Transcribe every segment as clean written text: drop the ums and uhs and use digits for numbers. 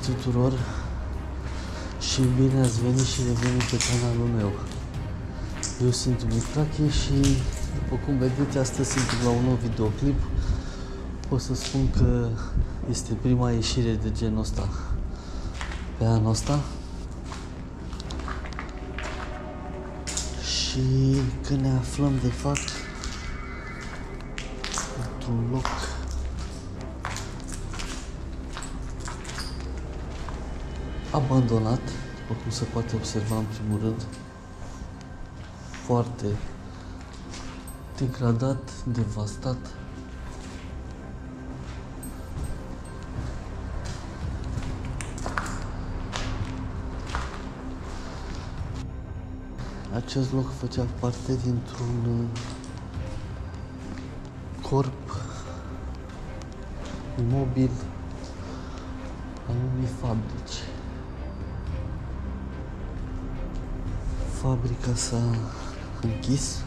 tuturor și bine ați venit și revenit pe canalul meu. Eu sunt Dumitrache și după cum vedeți astăzi sunt la un nou videoclip. Pot să spun că este prima ieșire de genul ăsta pe anul ăsta și că ne aflăm de fapt într-un loc abandonat, după cum se poate observa în primul rând, foarte degradat, devastat. Acest loc făcea parte dintr-un corp imobil al unei fabrici. Fabrica s-a închis,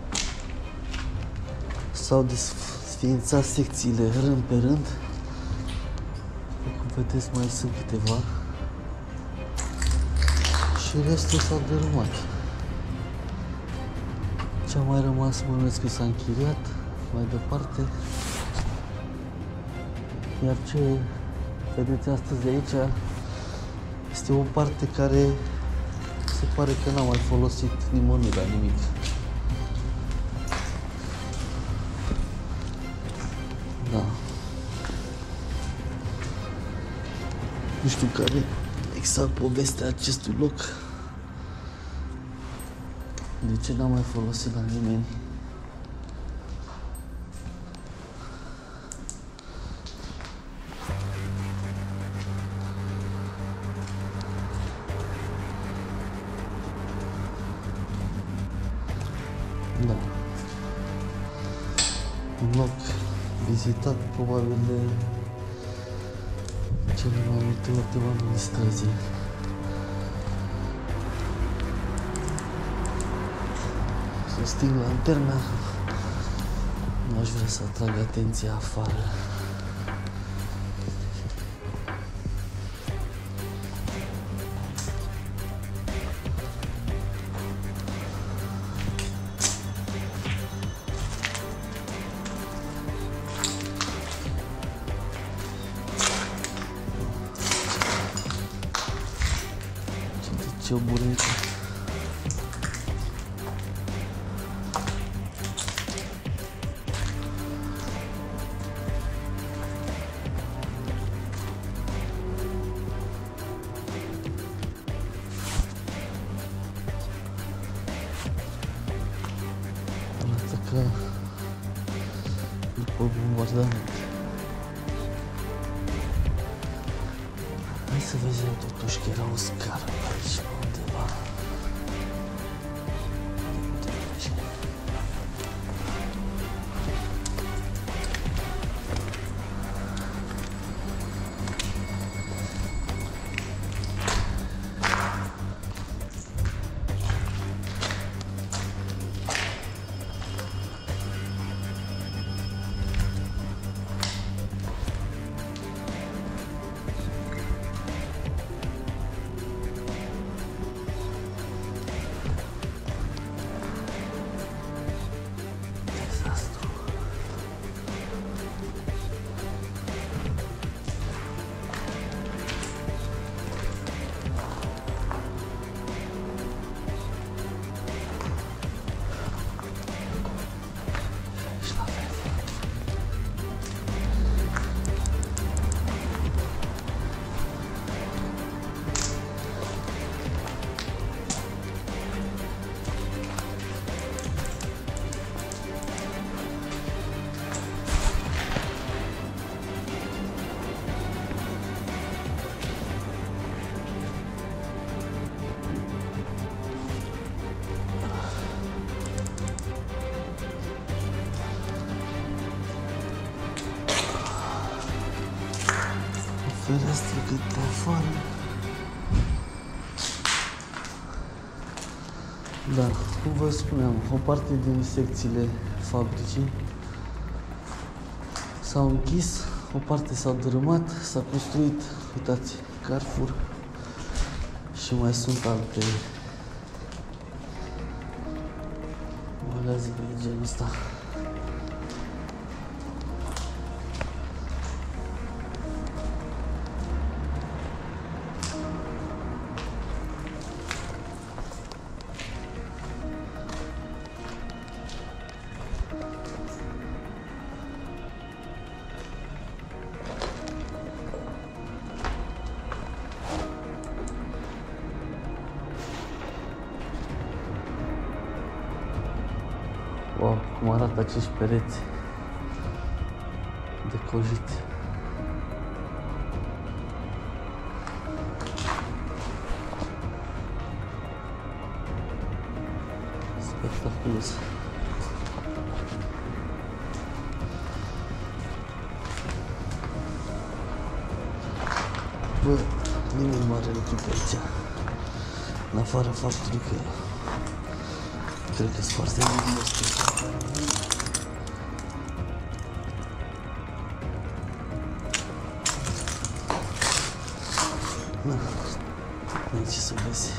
s-au desființat secțiile rând pe rând. După cum vedeți, mai sunt câteva și restul s-a dărâmat. Ce a mai rămas, bănuiesc că s-a închiriat mai departe. Iar ce vedeți astăzi aici este o parte care se pare că n-a mai folosit nimănui la nimic. Da. Nu știu care exact povestea acestui loc. De ce n-am mai folosit la nimeni? Da. Un loc vizitat probabil de cele mai multe ori de oameni străzi. Să sting lanterna, nu aș vrea să atrag atenția afară. Ce bunică. Arată ca după bombardament. Hai să vedem totuși că era o scară pe aici undeva. Fereastră cât pe afară. Da, cum vă spuneam, o parte din secțiile fabricii s-au închis, o parte s-a dărâmat, s-a construit, uitați, Carrefour și mai sunt alte magazine de genul ăsta. Wow, cum arată acești pereți de cojit. Spectaculos. Bă, nimeni mare lucru pe aici, în afară faptului că cred că sunt foarte invidios. Nu ce să vezi.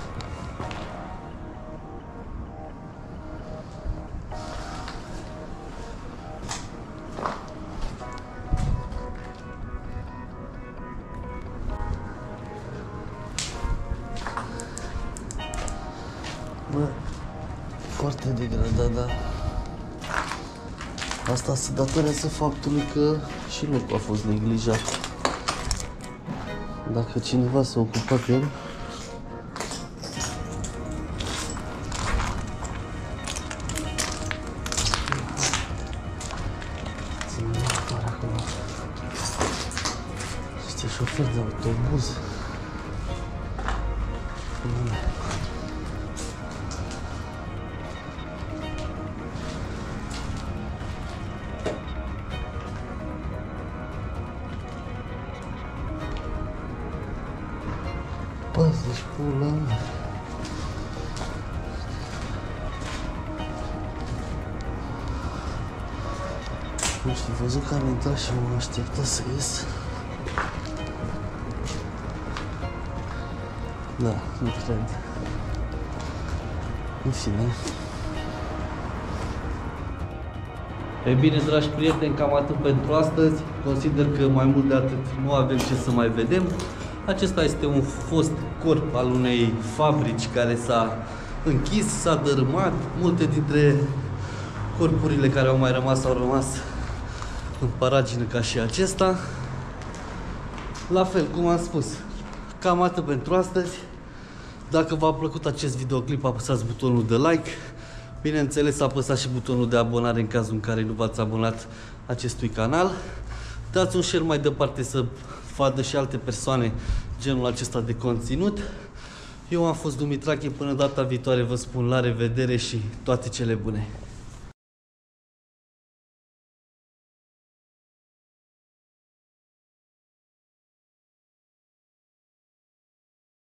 Bă, foarte degradat, dar asta se datorează faptului că și locul a fost neglijat. Dacă cineva s-a ocupat de el, ține doar acolo. Este șofer de autobuz. Bă, zici pula mea. Nu știu, văzut că am intrat și m-am așteptat să ies. Da, nu cred. În fine. E bine, dragi prieteni, cam atât pentru astăzi. Consider că mai mult de atât nu avem ce să mai vedem. Acesta este un fost corp al unei fabrici care s-a închis, s-a dărâmat. Multe dintre corpurile care au mai rămas au rămas în paragină ca și acesta. La fel, cum am spus, cam atât pentru astăzi. Dacă v-a plăcut acest videoclip, apăsați butonul de like. Bineînțeles, apăsați și butonul de abonare în cazul în care nu v-ați abonat acestui canal. Dați un share mai departe să vadă și alte persoane genul acesta de conținut. Eu am fost Dumitrache, până data viitoare vă spun la revedere și toate cele bune!